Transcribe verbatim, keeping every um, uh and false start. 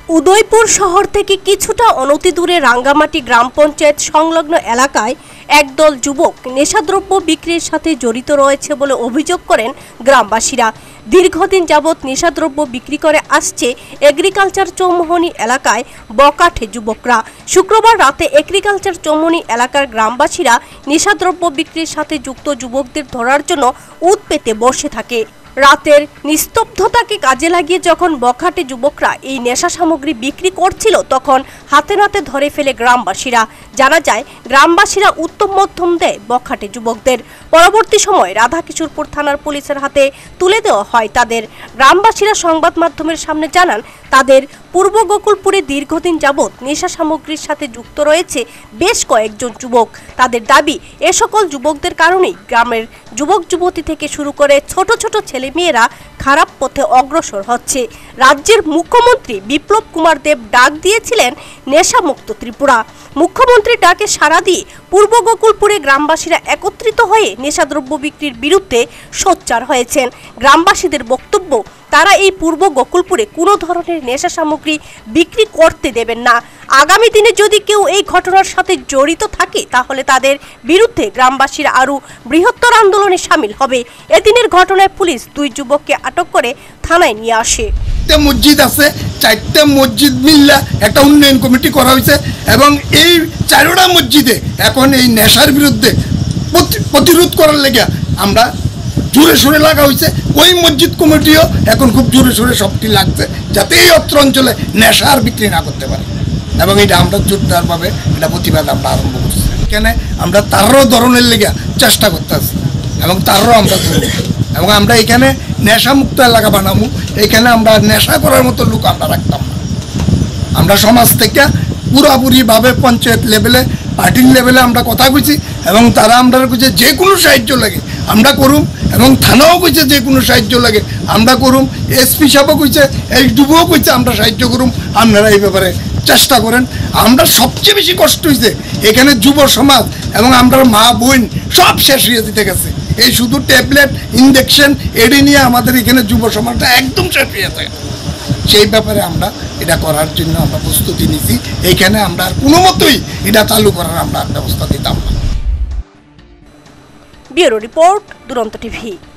উদয়পুর শহর থেকে কিছুটা অনতি দূরে রাঙ্গামাটি গ্রাম পঞ্চায়েত সংলগ্ন এলাকায় একদল যুবক নেশাদ্রব্য বিক্রির সাথে জড়িত রয়েছে বলে অভিযোগ করেন গ্রামবাসীরা। দীর্ঘদিন যাবৎ নেশাদ্রব্য বিক্রি করে আসছে এগ্রিকালচার চৌমোহনী এলাকায় বকাঠে যুবকরা। শুক্রবার রাতে এগ্রিকালচার চৌমোহনী এলাকার গ্রামবাসীরা নেশাদ্রব্য বিক্রির সাথে যুক্ত যুবকদের ধরার জন্য উৎ পেতে বসে থাকে। রাতের নিস্তব্ধতাকে কাজে লাগিয়ে যখন বখাটে যুবকরা এই নেশা সামগ্রী বিক্রি করছিল তখন হাতে নাতে ধরে ফেলে গ্রামবাসীরা। জানা যায় গ্রামবাসীরা উত্তম মধ্যম দেয় বখাটে যুবকদের। পরবর্তী সময় রাধাকিশোরপুর থানার পুলিশের হাতে তুলে দেওয়া হয় তাদের। গ্রামবাসীরা সংবাদ মাধ্যমের সামনে জানান তাদের পূর্ব গোকুলপুরে দীর্ঘদিন যাবৎ নেশা সামগ্রীর সাথে যুক্ত রয়েছে বেশ কয়েকজন যুবক। তাদের দাবি এ সকল যুবকদের কারণেই গ্রামের যুবক যুবতী থেকে শুরু করে ছোট ছোট ছেলে মেয়েরা খারাপ পথে অগ্রসর হচ্ছে। রাজ্যের মুখ্যমন্ত্রী বিপ্লব কুমার দেব ডাক দিয়েছিলেন নেশামুক্ত ত্রিপুরা। মুখ্যমন্ত্রীর ডাকে সাড়া দিয়ে পূর্ব গোকুলপুরে গ্রামবাসীরা একত্রিত হয়ে নেশাদ্রব্য বিক্রির বিরুদ্ধে সোচ্চার হয়েছেন। গ্রামবাসীদের বক্তব্য, তারা এই পূর্ব গোকুলপুরে কোনো ধরনের নেশা সামগ্রী বিক্রি করতে দেবেন না। আগামী দিনে যদি কেউ এই ঘটনার সাথে জড়িত থাকে তাহলে তাদের বিরুদ্ধে গ্রামবাসীরা আরও বৃহত্তর আন্দোলনে সামিল হবে। এদিনের ঘটনায় পুলিশ দুই যুবককে আটক করে থানায় নিয়ে আসে। মসজিদ আছে, চারটা মসজিদ মিল্লা একটা উন্নয়ন কমিটি করা হয়েছে এবং এই চারোটা মসজিদে এখন এই নেশার বিরুদ্ধে প্রতিরোধ করার লেগে আমরা জোরে সোরে লাগা হয়েছে। ওই মসজিদ কমিটিও এখন খুব জোরে সোরে সবটি লাগছে যাতে এই অত্র অঞ্চলে নেশা আর বিক্রি না করতে পারে এবং এটা আমরা জোরদারভাবে এটা প্রতিবাদ আমরা আরম্ভ করছি। এখানে আমরা তারও ধরনের লেগে চেষ্টা করতেছি এবং তারও আমরা এবং আমরা এখানে নেশামুক্ত এলাকা বানাবো। এখানে আমরা নেশা করার মতো লোক আমরা রাখতাম না। আমরা সমাজ থেকে পুরোপুরিভাবে পঞ্চায়েত লেভেলে পার্টির লেভেলে আমরা কথা কইছি এবং তারা আমরা কইছে যে কোনো সাহায্য লাগে আমরা করুম এবং থানাও কইছে যে কোনো সাহায্য লাগে আমরা করুম। এসপি সাহেবও কইছে, এইচডিও কইছে আমরা সাহায্য করুম, আপনারা এই ব্যাপারে চেষ্টা করেন। আমরা সবচেয়ে বেশি কষ্ট হয়েছে এখানে যুব সমাজ এবং আমরা মা বোন সব শেষ হয়ে যেতে গেছে। এই শুধু ট্যাবলেট ইঞ্জেকশন এডি নিয়ে আমাদের এখানে যুব সমাজটা একদম শেষ হয়ে থাকে। সেই ব্যাপারে আমরা এটা করার জন্য আমরা প্রস্তুতি নিছি। এইখানে আমরা আর কোনো মতোই এটা চালু করার আমরা ব্যবস্থা দিতাম না। Bureau report, Duronto TV.